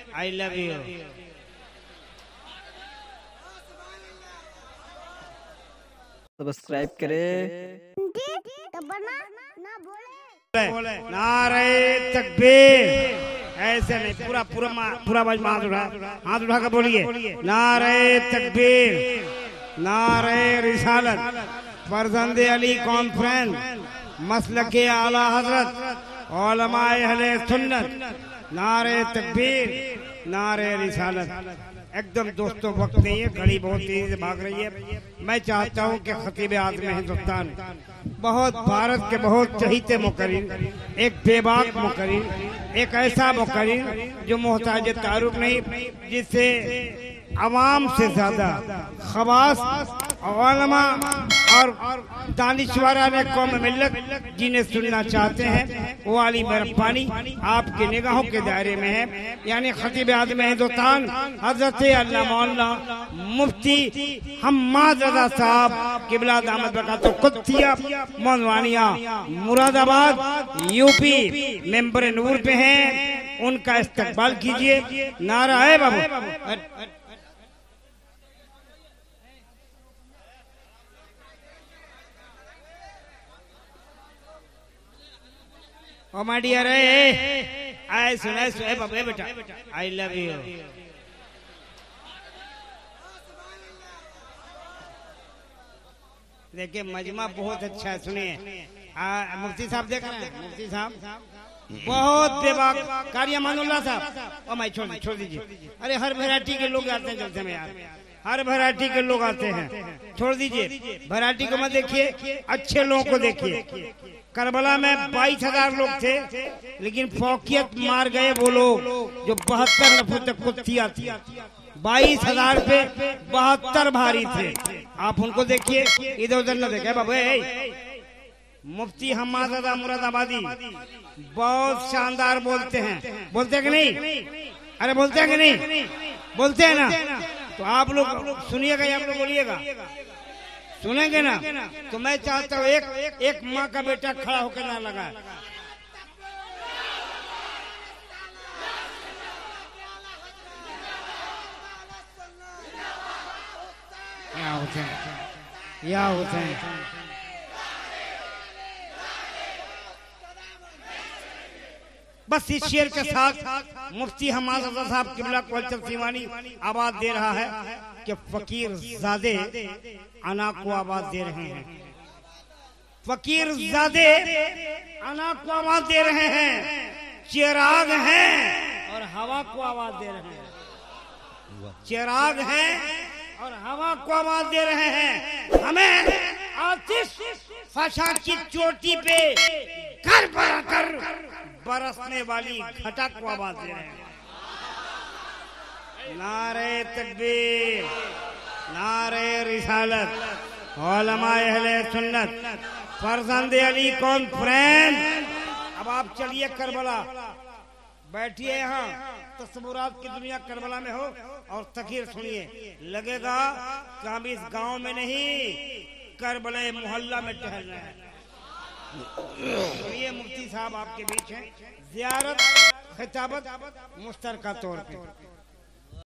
I love you. Subscribe करे बोले नारे तकबीर। ऐसे नहीं, पूरा पूरा पूरा हाथ उठा कर बोलिए नारे तकबीर, नारे रिसालत, फर्जंदे अली कॉन्फ्रेंस, मसलके आला हजरत, उलमाए अहले सुन्नत, नारे तकबीर, नारे रिसालत। एकदम दोस्तों वक्त नहीं है, घड़ी बहुत तेजी से भाग रही है। मैं चाहता हूं कि खतीब आज़म हिंदुस्तान, बहुत भारत के बहुत चहीते मुकर्रिर, एक बेबाक मुकर्रिर, एक ऐसा मुकर्रिर जो मोहताज तारुफ नहीं, जिससे अवाम से ज्यादा खवास उलमा और दानिशवारा ने कौम मिल्लत जिन्हें सुनना चाहते हैं वो वाली मेहरबानी आपकी निगाहों के दायरे में है। यानी खतीब आज़म हिंदुस्तान हजरत अल्लामा मौलाना मुफ्ती हम्माद रज़ा साहब क़िबला दामत बरकातुहू कुद्सिया मोनवानिया मुरादाबाद यूपी मेंबर नूर पे हैं, उनका इस्तकबाल कीजिए। नारा है बाबू। ओ माय डियर, आए सुने बाबू बेटा, आई लव यू। देखिए मजमा बहुत अच्छा है, सुनिए। मुफ्ती साहब देख रहे हैं, मुफ्ती साहब बहुत बेबाक कार्य मानुल्लाह साहब। ओ मैं छोड़ दीजिए। अरे हर वैरायटी के लोग आते हैं जलसे में यार, हर वैरायटी के लोग आते हैं, छोड़ दीजिए। वैरायटी को मत देखिए, अच्छे लोगों को देखिए। करबला में 22,000 लोग थे, लेकिन फौकियत मार गए वो लोग जो 72 नफर तक कुत्तियां थी। 22,000 पे 72 भारी थे। आप उनको देखिए, इधर उधर न देखे बाबू। मुफ्ती हम्माद रज़ा मुरादाबादी बहुत शानदार बोलते हैं, बोलते हैं कि नहीं? अरे बोलते हैं कि नहीं? बोलते हैं ना? तो आप लोग सुनिएगा या आप लोग बोलिएगा? सुनेंगे ना? तो मैं चाहता हूँ एक माँ का बेटा खड़ा होकर ना लगा। या होते हैं बस इस शेर के साथ मुफ्ती हम्माद रज़ा साहब क़िबला कल्चर सीवानी आवाज दे रहा है कि फकीर ज़ादे अना को आवाज दे रहे हैं। फकीर ज़ादे अना को आवाज दे रहे हैं, चिराग हैं और हवा को आवाज दे रहे हैं। चिराग हैं और हवा को आवाज दे रहे हैं। हमें आतिश फशा की चोटी पे कर बरसने वाली घटा को आवाज दे रहे हैं। नारे तकबीर, नारे रिसालत, उलमाए अहले सुन्नत, फर्जंदे अली कॉन्फ्रेंस। अब आप चलिए करबला, बैठिए यहाँ, तस्वुरात की दुनिया करबला में हो और तकरीर सुनिए। लगेगा कि हम इस गांव में नहीं, करबला मोहल्ला में टहल रहे हैं। ये मुफ्ती साहब आपके बीच हैं, ज़ियारत खिताबत मुश्तरका तौर पे।